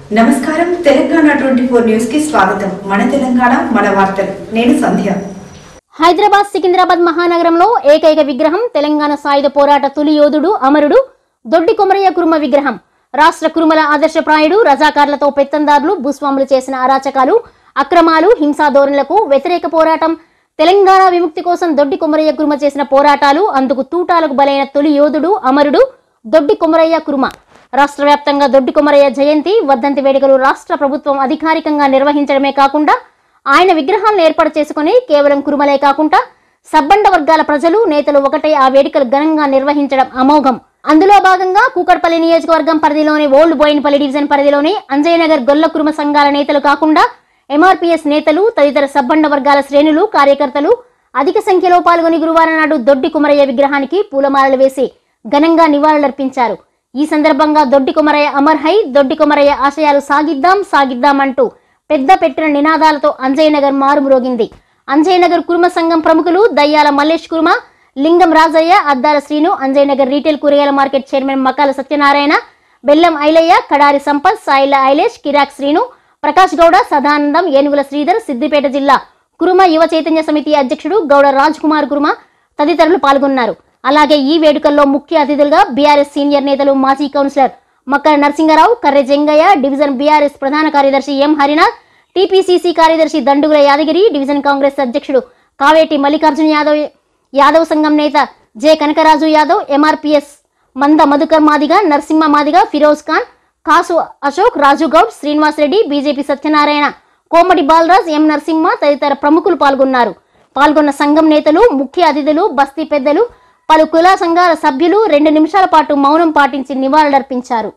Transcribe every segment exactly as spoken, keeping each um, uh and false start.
నమస్కారం Telangana twenty four news కి స్వాగతం. మన తెలంగాణ మన వార్తలు. నేను సంధ్య. హైదరాబాద్ సికింద్రాబాద్ మహానగరంలో ఏకైక విగ్రహం తెలంగాణ సాయుధ పోరాట తొలి యోధుడు అమరుడు దొడ్డి కొమరయ్య కుర్మ విగ్రహం. రాష్ట్ర కురుమల ఆదర్శప్రాయుడు రజాకార్లతో పెత్తందారులు భూస్వాములు చేసిన అరాచకాలు, అక్రమాలు, హింసా ధోరణులకు వ్యతిరేక పోరాటం, తెలంగాణ విముక్తి కోసం దొడ్డి కొమరయ్య కుర్మ చేసిన పోరాటాలు, అందుకు తూటాలకు బలైన తొలి యోధుడు అమరుడు దొడ్డి కొమరయ్య కుర్మ. రాష్ట్ర వ్యాప్తంగా దొడ్డి కొమరయ్య జయంతి, వర్ధంతి వేడుకలు రాష్ట్ర ప్రభుత్వం అధికారికంగా నిర్వహించడమే కాకుండా ఆయన విగ్రహాలను ఏర్పాటు చేసుకుని కేవలం కురుమలే కాకుండా సబ్బండ వర్గాల ప్రజలు, నేతలు ఒకటై ఆ వేడుకలు ఘనంగా నిర్వహించడం అమోఘం. అందులో భాగంగా కూకట్పల్లి నియోజకవర్గం పరిధిలోని ఓల్డ్ బోయిన్పల్లి డివిజన్ పరిధిలోని అంజయ్యనగర్ గొల్ల కురుమ సంఘాల నేతలు కాకుండా ఎంఆర్పీఎస్ నేతలు, తదితర సబ్బండ వర్గాల శ్రేణులు, కార్యకర్తలు అధిక సంఖ్యలో పాల్గొని గురువారం నాడు దొడ్డి కొమరయ్య విగ్రహానికి పూలమాలలు వేసి ఘనంగా నివాళులర్పించారు. ఈ సందర్భంగా దొడ్డి కొమరయ్య అమర్ హై, దొడ్డి కొమరయ్య ఆశయాలు సాగిద్దాం సాగిద్దాం అంటూ పెద్ద పెట్టిన నినాదాలతో అంజయ్యనగర్ మారుమ్రోగింది. అంజయ్యనగర్ కుర్మ సంఘం ప్రముఖులు దయ్యాల మల్లేష్ కుర్మ, లింగం రాజయ్య, అద్దాల శ్రీను, అంజయ్యనగర్ రీటైల్ కూరగాయల మార్కెట్ చైర్మన్ మకాల సత్యనారాయణ, బెల్లం ఐలయ్య, కడారి సంపత్, సాయిల ఐలేష్, కిరాక్ శ్రీను, ప్రకాష్ గౌడ, సదానందం, ఏనుగుల శ్రీధర్, సిద్దిపేట జిల్లా కురుమ యువ చైతన్య సమితి అధ్యక్షుడు గౌడ రాజ్ కుమార్ కుర్మ తదితరులు పాల్గొన్నారు. అలాగే ఈ వేడుకల్లో ముఖ్య అతిథులుగా బీఆర్ఎస్ సీనియర్ నేతలు మాజీ councillor Makkala Narasingarao, Karre Jangaiah, division BRS ప్రధాన కార్యదర్శి ఎం హరినాథ్, టీపీసీసీ కార్యదర్శి దండుగుల యాదగిరి, డివిజన్ కాంగ్రెస్ అధ్యక్షుడు కావేటి మల్లికార్జున యాదవ్, యాదవ్ సంఘం నేత J Kanakaraju Yadav, MRPS Manda Madhukar Madiga, Narasimha Madiga, Firoz Khan, Kasu Ashok, Raju Goud, Srinivas Reddy, BJP Satyanarayana, Komati Balaraj, M Narasimha తదితర ప్రముఖులు పాల్గొన్నారు. పాల్గొన్న సంఘం నేతలు, ముఖ్య అతిథులు, బస్తీ పెద్దలు, పలు కుల సంఘాల సభ్యులు రెండు నిమిషాల పాటు మౌనం పాటించి నివాళులర్పించారు.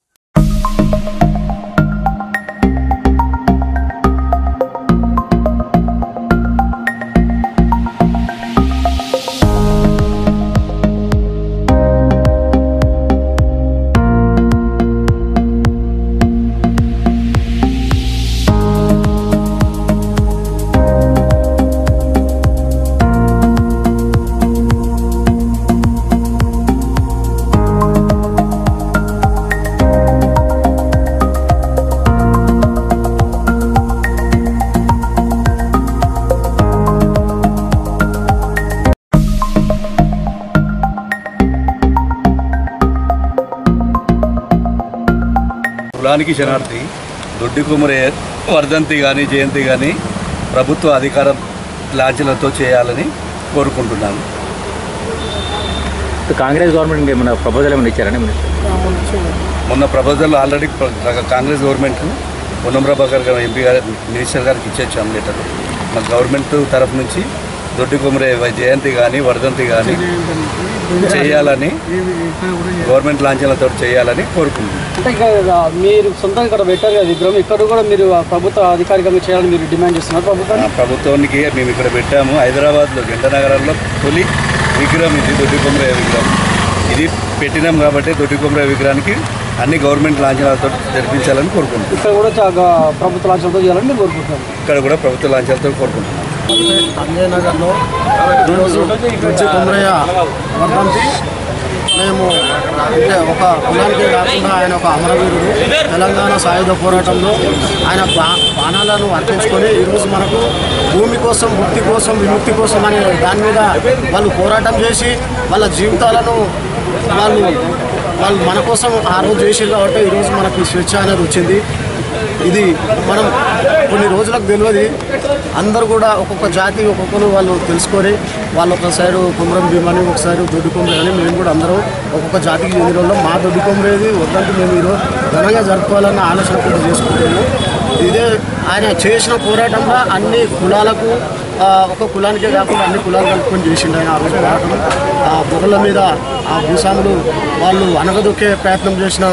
కులానికి శనార్థి దొడ్డి కొమరయ్య వర్ధంతి కానీ జయంతి కానీ ప్రభుత్వ అధికార లాంఛనలతో చేయాలని కోరుకుంటున్నాను. కాంగ్రెస్ గవర్నమెంట్ ఏమైనా ప్రపోజల్ ఏమైనా ఇచ్చారని మొన్న proposal already Congress government Ponnam Prabhakar garu MP గారు మినిస్టర్ గారికి ఇచ్చేచ్చాము లెటర్. మన గవర్నమెంట్ తరఫు నుంచి దొడ్డి కొమరయ్య జయంతి కానీ వర్ధంతి కానీ చేయాలని గవర్నమెంట్ లాంఛనలతో చేయాలని కోరుకుంటున్నాను. అంటే ఇంకా మీరు సొంతంగా ఇక్కడ పెట్టారు కదా విగ్రహం, ఇక్కడ కూడా మీరు ప్రభుత్వ అధికారికంగా చేయాలని మీరు డిమాండ్ చేస్తున్నారు ప్రభుత్వాన్ని? ప్రభుత్వానికి మేము ఇక్కడ పెట్టాము. హైదరాబాద్లో జంట నగరంలో తొలి విగ్రహం ఇది దొడ్డి కొమరయ్య విగ్రహం. ఇది పెట్టినాం కాబట్టి దొడ్డి కొమరయ్య విగ్రహానికి అన్ని గవర్నమెంట్ లాంఛనాలతో జరిపించాలని కోరుకుంటున్నాం. ఇక్కడ కూడా ప్రభుత్వ లాంఛనాలతో చేయాలని మీరు కోరుకుంటున్నాను. ఇక్కడ కూడా ప్రభుత్వ లాంఛనాలతో కోరుకుంటున్నాం. అంజయ్యనగర్లో ఈరోజు దొడ్డి కొమరయ్య వర్ధంతి మేము అంటే ఒక కులానికే కాకుండా ఆయన ఒక అమరవీరుడు. తెలంగాణ సాయుధ పోరాటంలో ఆయన బా బాణాలను అర్పించుకొని ఈరోజు మనకు భూమి కోసం, ముక్తి కోసం, విముక్తి కోసం అనే దాని మీద వాళ్ళు పోరాటం చేసి వాళ్ళ జీవితాలను వాళ్ళు వాళ్ళు మన కోసం ఆ రోజు చేసారు కాబట్టి ఈరోజు మనకు స్వేచ్ఛ అనేది వచ్చింది. ఇది మనం కొన్ని రోజులకు తెలియదు. అందరూ కూడా ఒక్కొక్క జాతి ఒక్కొక్కరు వాళ్ళు తెలుసుకొని వాళ్ళు ఒక సైడు కుమరం భీమని, ఒక సైడు దొడ్డి కొమరయ్య అని మేము కూడా అందరూ ఒక్కొక్క జాతికి చెందిన వాళ్ళం. మా దొడ్డి కొమరయ్యది వద్దంటే మేము ఈరోజు ఘనంగా జరుపుకోవాలన్న ఆలోచన కూడా చేసుకుంటాము. ఇదే ఆయన చేసిన పోరాటంలో అన్ని కులాలకు, ఒక కులానికే కాకుండా అన్ని కులాలు కలుపుకొని చేసిండు ఆయన ఆ రోజు పోరాటం. ఆ బొగల మీద ఆ భూస్వాములు వాళ్ళు అనగదొక్కే ప్రయత్నం చేసిన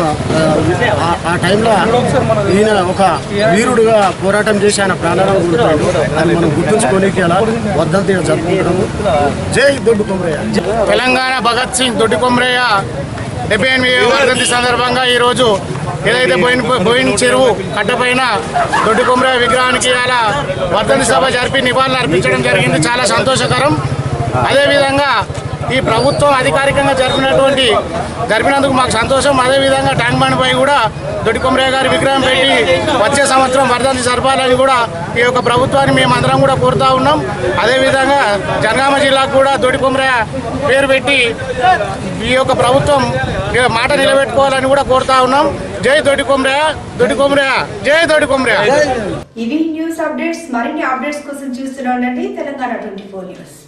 ఆ టైంలో ఈయన ఒక వీరుడుగా పోరాటం చేసి ఆయన ప్రాణాలను కోల్పోయాడు. దాన్ని మనం గుర్తుంచుకోనికి అలా వర్ధంతిగా జరుపుకుంటాము. జై దొడ్డి కొమరయ్య. తెలంగాణ భగత్ సింగ్ దొడ్డి కొమరయ్య డెబ్బై ఎనిమిది వర్ధంతి సందర్భంగా ఈరోజు ఏదైతే బోయిన్ బోయిన్ చెరువు కట్టపైన దొడ్డి కొమరయ్య విగ్రహానికి ఇలా వర్ధంతి సభ జరిపి నివాళులు అర్పించడం జరిగింది. చాలా సంతోషకరం. అదేవిధంగా ఈ ప్రభుత్వం అధికారికంగా జరిపినటువంటి జరిపినందుకు మాకు సంతోషం. అదేవిధంగా ట్యాంక్ బండ్ పై కూడా దొడ్డి కొమరయ్య గారి విగ్రహం పెట్టి వచ్చే సంవత్సరం వర్ధంతి జరపాలని కూడా ఈ యొక్క ప్రభుత్వాన్ని మేము అందరం కూడా కోరుతా ఉన్నాం. అదేవిధంగా జనగామ జిల్లాకు కూడా దొడ్డి కొమరయ్య పేరు పెట్టి ఈ యొక్క ప్రభుత్వం మాట నిలబెట్టుకోవాలని కూడా కోరుతా ఉన్నాం. జై దొడ్డి కొమరయ్య, దొడ్డి కొమరయ్య, జై దొడ్డి కొమరయ్య. ఇవి న్యూస్ అప్డేట్స్. మరిన్ని అప్డేట్స్ కోసం చూస్తూనే ఉండండి తెలంగాణ ట్వంటీ ఫోర్ న్యూస్.